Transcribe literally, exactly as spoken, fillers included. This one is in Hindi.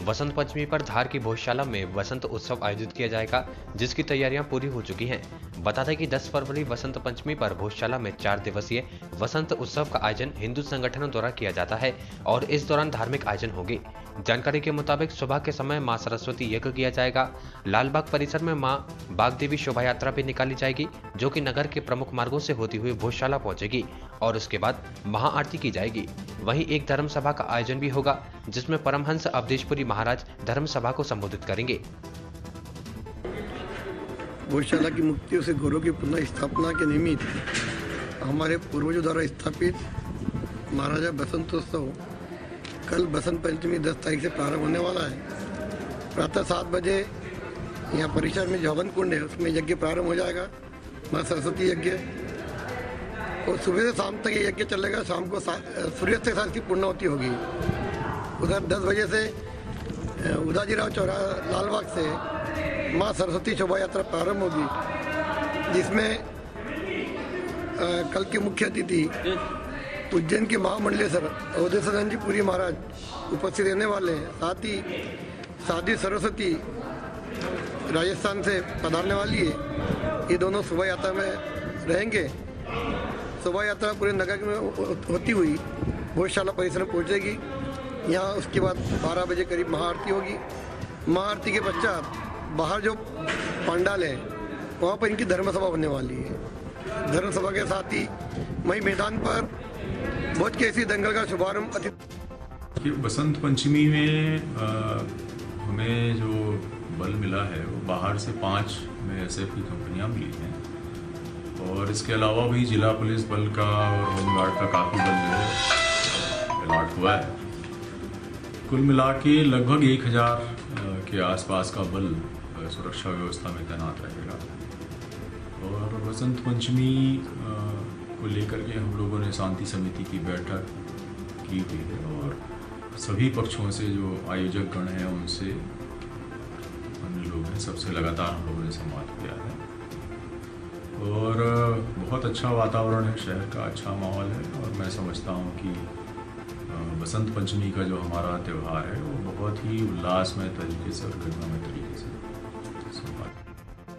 वसंत पंचमी पर धार की भोजशाला में वसंत उत्सव आयोजित किया जाएगा, जिसकी तैयारियां पूरी हो चुकी हैं। बता दें कि दस फरवरी वसंत पंचमी पर भोजशाला में चार दिवसीय वसंत उत्सव का आयोजन हिंदू संगठनों द्वारा किया जाता है और इस दौरान धार्मिक आयोजन होंगे। जानकारी के मुताबिक सुबह के समय मां सरस्वती यज्ञ किया जाएगा। लालबाग परिसर में मां बागदेवी शोभा यात्रा भी निकाली जाएगी, जो कि नगर के प्रमुख मार्गों से होती हुई भोजशाला पहुंचेगी और उसके बाद महाआरती की जाएगी। वहीं एक धर्म सभा का आयोजन भी होगा, जिसमें परमहंस अवधेशपुरी महाराज धर्म सभा को संबोधित करेंगे। भोजशाला की मुक्तियों से गौरव की पुनः स्थापना के निमित्त हमारे पूर्वजों द्वारा स्थापित महाराजा बसंतोत्सव कल बसंत पंचमी दस तारीख से प्रारंभ होने वाला है। प्रातः सात बजे यहाँ परिसर में जो हवन कुंड है उसमें यज्ञ प्रारंभ हो जाएगा, माँ सरस्वती यज्ञ, और सुबह से शाम तक ये यज्ञ चलेगा। शाम को सूर्यास्त के साथ इसकी पूर्णाहुति होगी। उधर दस बजे से उदाजीराव चौराहा लालबाग से माँ सरस्वती शोभा यात्रा प्रारंभ होगी, जिसमें कल के मुख्य अतिथि उज्जैन के महामंडलेश्वर अवधेशानंद जी पुरी महाराज उपस्थित रहने वाले हैं। साथ ही साध्वी सरस्वती राजस्थान से पधारने वाली है। ये दोनों शोभा यात्रा में रहेंगे। शोभा यात्रा पूरे नगर में होती हुई भोजशाला परिसर में पहुंचेगी। यहाँ उसके बाद बारह बजे करीब महाआरती होगी। महाआरती के पश्चात बाहर जो पंडाल है वहाँ पर इनकी धर्म सभा होने वाली है। धर्म सभा के साथ ही वही मैदान पर भोज के इसी दंगल का शुभारंभ अतिथि। बसंत पंचमी में आ, हमें जो बल मिला है वो बाहर से पांच में एस एफ की कंपनियां मिली हैं, और इसके अलावा भी जिला पुलिस बल का और होमगार्ड का काफ़ी बल जो है अलॉट हुआ है। कुल मिला के लगभग एक हज़ार के आसपास का बल सुरक्षा व्यवस्था में तैनात रहेगा। और बसंत पंचमी को लेकर के हम लोगों ने शांति समिति की बैठक की हुई है, और सभी पक्षों से जो आयोजक गण हैं उनसे अन्य लोग हैं, सबसे लगातार हम लोगों ने संवाद किया है। और बहुत अच्छा वातावरण है, शहर का अच्छा माहौल है, और मैं समझता हूँ कि बसंत पंचमी का जो हमारा त्यौहार है वो बहुत ही उल्लासमय तरीके से और गरिमामय तरीके से